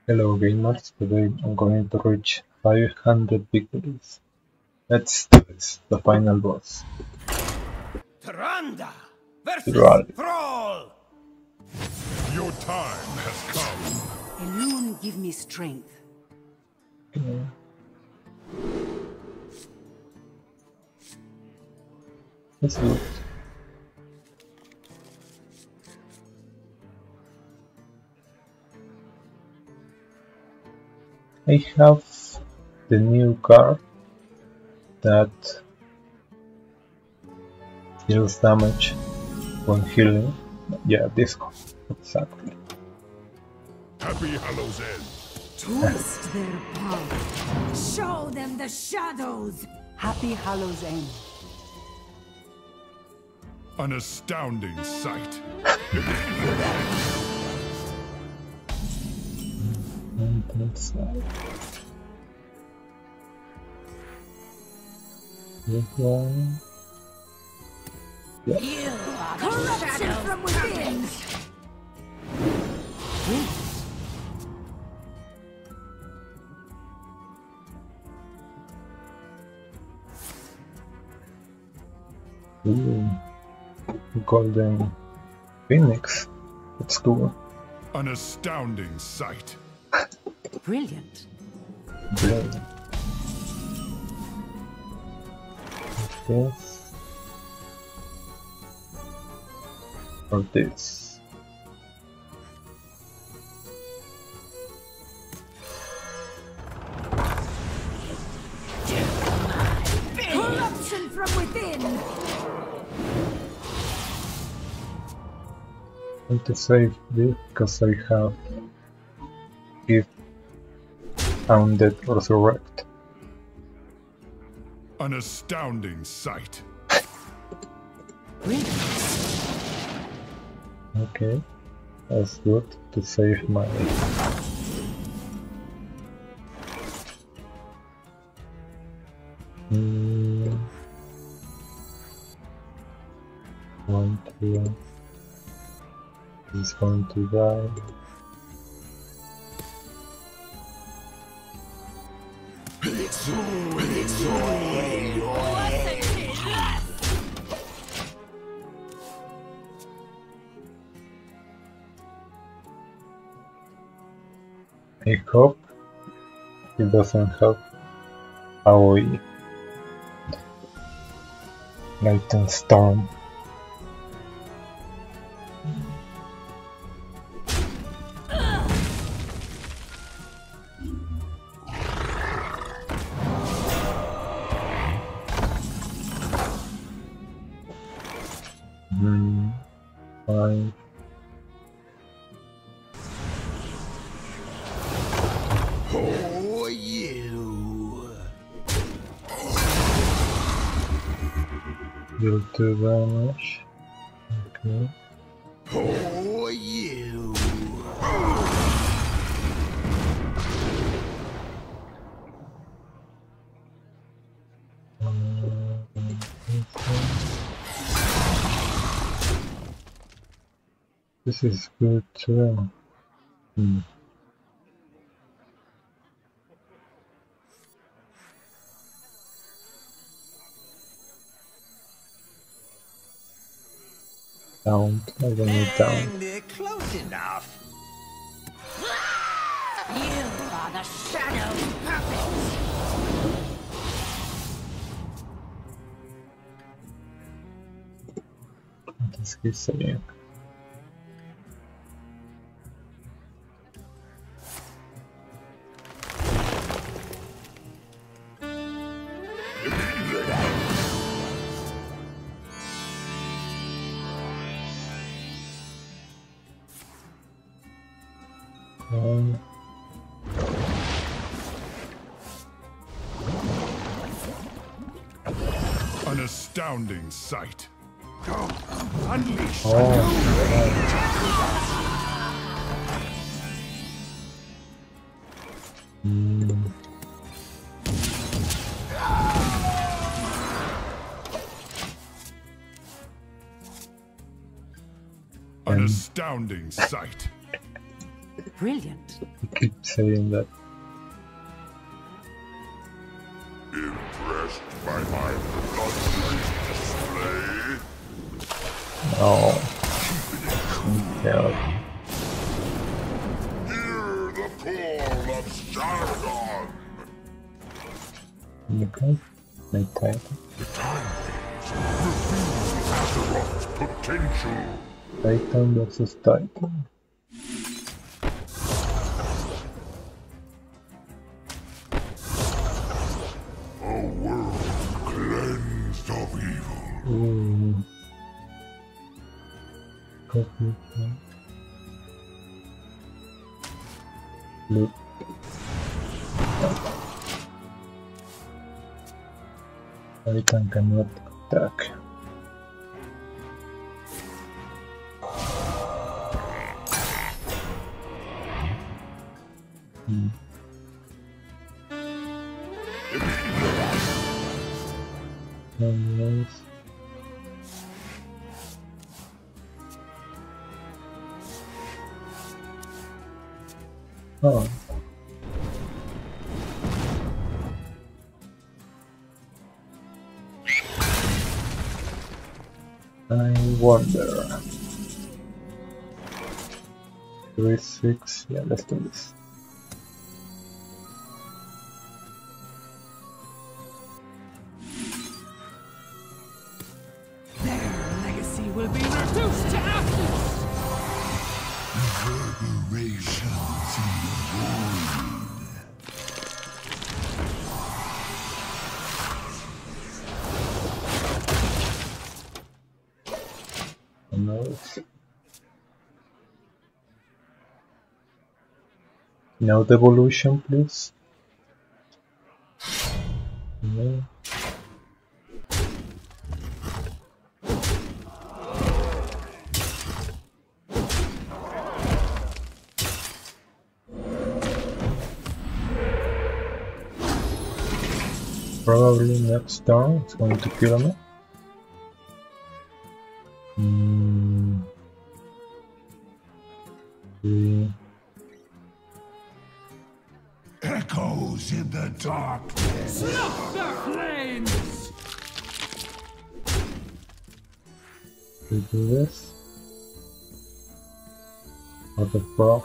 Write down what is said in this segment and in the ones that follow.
Hello gamers, today I'm going to reach 500 victories. Let's do this, the final boss. Tyrande versus Right. Thrall! Your time has come. Elune, give me strength. Okay. That's good. I have the new card that deals damage when healing. Yeah, this one. Exactly. Happy Hallows End. Twist their power. Show them the shadows! Happy Hallows End. An astounding sight. And that's this one. Yeah. You are the corruption from within! Ooh. Golden Phoenix. That's cool. An astounding sight. Brilliant. Blade. This. Or this. Corruption from within! I need to save this because I have Give Undead Resurrect. An astounding sight. Brilliant. Okay, that's good to save my. One, two. He's going to die. I hope he doesn't have AoE. Lightning Storm. Fine. Oh, you! Deal 2 damage. Okay. Oh, you! This is good too. Down. I don't need down. And they're close enough. You are the shadows' puppets! What is he saying? An astounding sight. Unleash An astounding sight. Brilliant. You keep saying that. Impressed by my bloodthirsty display? No. Yeah. Hear the call of Sargon! Okay. My title. The time reveals Azeroth's potential. Titan versus Titan. A world cleansed of evil. Ooh. Copy. Look. Titan cannot attack. Nice. Oh. I wonder. 3-6. Yeah, let's do this. Their legacy will be reduced to ashes. Reverberations in the void. Nice. Now the evolution, please. No. Probably next turn it's going to kill me. Echoes in the darkness. Snuff the flames! We do this. Out of frog.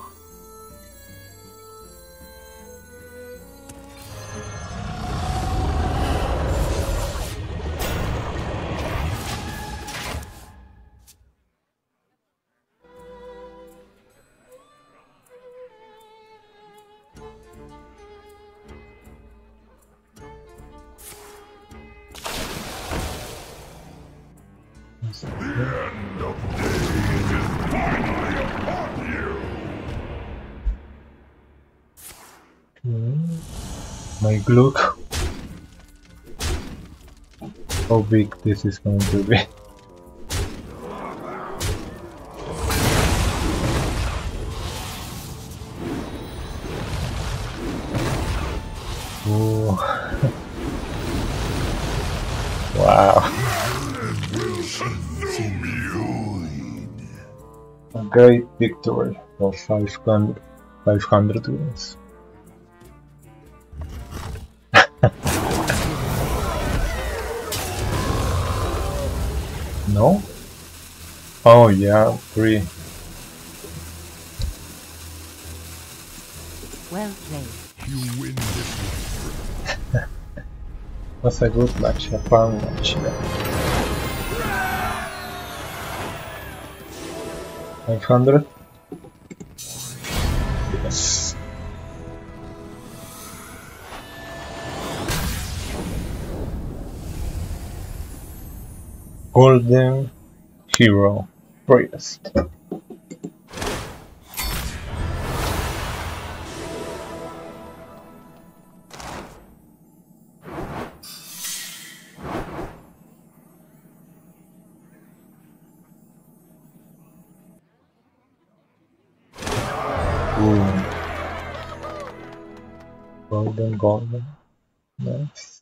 The end of days is finally upon you! My Gluck. How big this is going to be. Oh. Wow. A great victory of 500 wins. No? Oh yeah, 3. Well played. You win this one. Was a good match, a fun match. Yeah. 500? Yes. Golden Hero Priest. Golden. Nice.